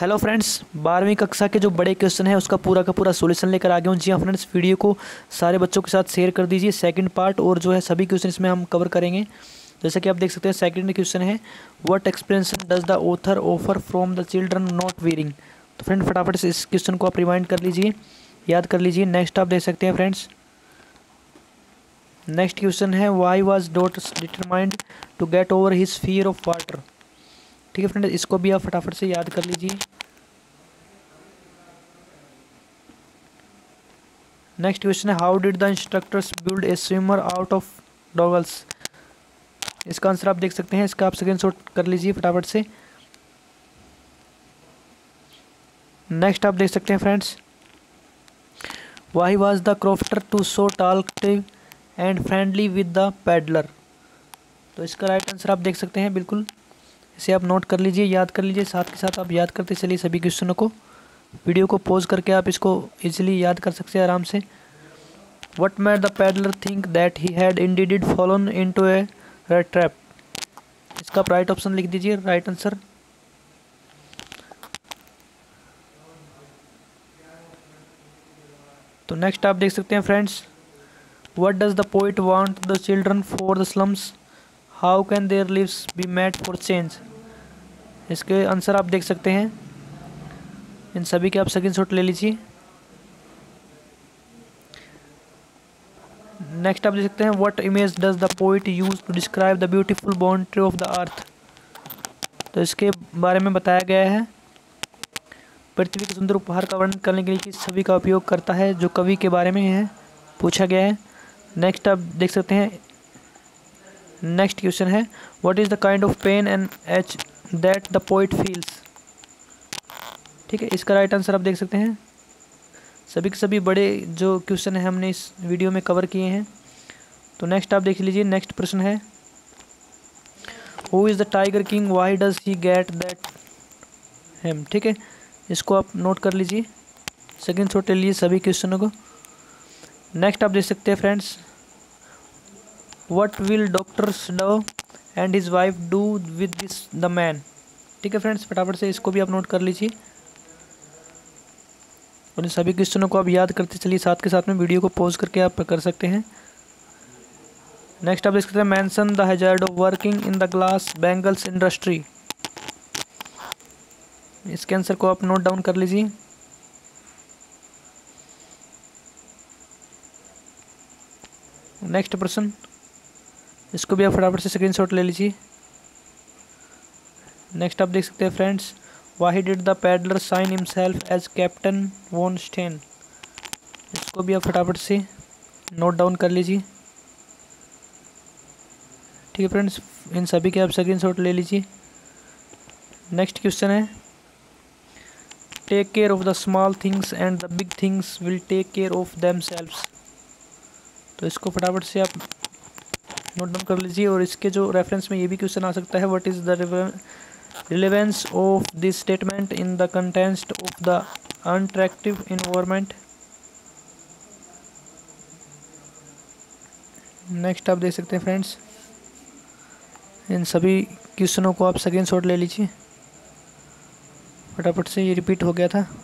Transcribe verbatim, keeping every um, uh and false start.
Hello friends, बारहवीं कक्षा के जो बड़े क्वेश्चन है उसका पूरा का पूरा सॉल्यूशन लेकर आ गया हूँ। जी हाँ फ्रेंड्स, वीडियो को सारे बच्चों के साथ शेयर कर दीजिए। सेकंड पार्ट और जो है सभी क्वेश्चन इसमें हम कवर करेंगे। जैसे कि आप देख सकते हैं, सेकंड क्वेश्चन है what explanation does the author offer from the children not wearing. तो फ्रेंड फटाफट से इस क्वेश्चन को आप रिमाइंड कर लीजिए, याद कर लीजिए। नेक्स्ट आप देख सकते हैं फ्रेंड्स, नेक्स्ट क्वेश्चन है why was Dot determined to get over his fear of water. ठीक है फ्रेंड, इसको भी आप फटाफट से याद कर लीजिए। नेक्स्ट क्वेश्चन है how did the instructors build a swimmer out of Douglas. इसका आंसर आप देख सकते हैं, इसका आप स्क्रीनशॉट कर लीजिए फटाफट से। नेक्स्ट आप देख सकते हैं friends, why was the crofter to so talkative and friendly with the peddler. तो इसका राइट आंसर आप देख सकते हैं, बिल्कुल इसे आप नोट कर लीजिए, याद कर लीजिए। साथ के साथ आप याद करते चलिए सभी क्वेश्चनों को। वीडियो को पॉज करके आप इसको इजीली याद कर सकते हैं आराम से। What made the peddler think that he had indeed fallen into a rat trap. इसका आप राइट ऑप्शन लिख दीजिए, राइट आंसर। तो नेक्स्ट आप देख सकते हैं friends, what does the poet want the children for the slums, how can their lives be made for change. इसके आंसर आप देख सकते हैं, इन सभी के आप स्क्रीनशॉट ले लीजिए। नेक्स्ट आप देख सकते हैं, what image does the poet use to describe the beautiful boundary of the earth. तो इसके बारे में बताया गया है, पृथ्वी के सुंदर उपहार का वर्णन करने के लिए किस छवि का उपयोग करता है, जो कवि के बारे में है पूछा गया है। नेक्स्ट आप देख सकते हैं, नेक्स्ट क्वेश्चन है what is the kind of pain and ache that the poet feels. ठीक है, इसका राइट आंसर आप देख सकते हैं। सभी के सभी बड़े जो क्वेश्चन है हमने इस वीडियो में कवर किए हैं। तो नेक्स्ट आप देख लीजिए, नेक्स्ट प्रश्न है who is the tiger king, why does he get that him. ठीक है, इसको आप नोट कर लीजिए, सेकेंड शॉट ले लीजिए सभी क्वेश्चनों को। नेक्स्ट आप देख सकते हैं friends, what will doctor Snow and his wife do with this the man. ठीक है फ्रेंड्स, फटाफट से इसको भी आप नोट कर लीजिए और इन सभी क्वेश्चनों को आप याद करते चलिए। साथ के साथ में वीडियो को पॉज करके आप कर सकते हैं। नेक्स्ट आप देख सकते हैं, mention the hazard of working in the glass bangles industry. इसके आंसर को आप नोट डाउन कर लीजिए। नेक्स्ट प्रश्न, इसको भी आप फटाफट से स्क्रीनशॉट ले लीजिए। नेक्स्ट आप देख सकते हैं friends, why did the peddler sign himself as captain von Stahle. इसको भी आप फटाफट से नोट डाउन कर लीजिए। ठीक है फ्रेंड्स, इन सभी के आप स्क्रीनशॉट ले लीजिए। नेक्स्ट क्वेश्चन है take care of the small things and the big things will take care of themselves. तो इसको फटाफट से आप नोट डाउन कर लीजिए। और इसके जो रेफरेंस में ये भी क्वेश्चन आ सकता है, what is the relevance of this statement in the context of the unattractive environment. Next आप देख सकते हैं फ्रेंड्स, इन सभी क्वेश्चनों को आप स्क्रीनशॉट ले लीजिए फटाफट से, ये रिपीट हो गया था।